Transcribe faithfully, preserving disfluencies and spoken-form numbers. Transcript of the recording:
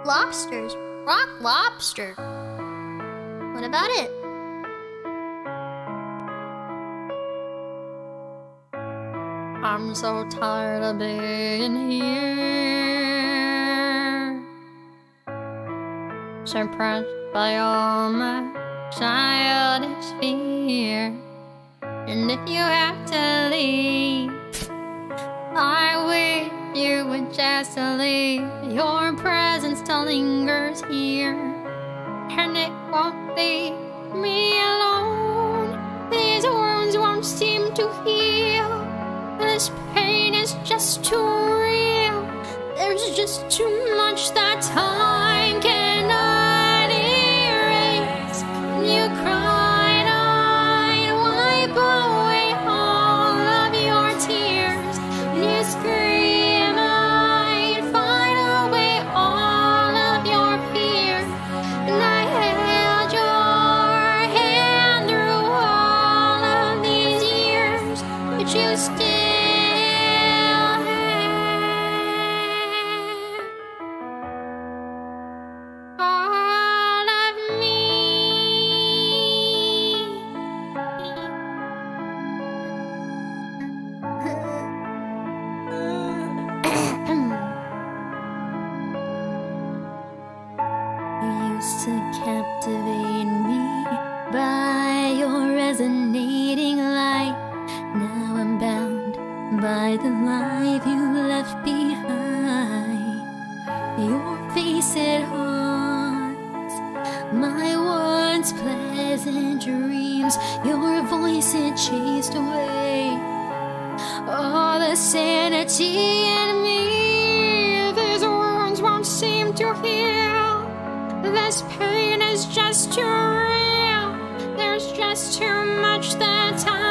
lobsters. Rock lobster. What about it? I'm so tired of being here, suppressed by all my childish fear. And if you have to leave, I wish you would just leave. Your presence still lingers here, and it won't leave me alone. These wounds won't seem to heal. This pain is just too real. There's just too much that time cannot erase. You cried, I'd wipe away all of your tears. You scream, I'd fight away all of your fear. And I held your hand through all of these years, but you still to captivate me by your resonating light. Now I'm bound by the life you left behind. Your face, it haunts my once pleasant dreams. Your voice, it chased away all the sanity in me. These wounds won't seem to heal. This pain is just too real. There's just too much that I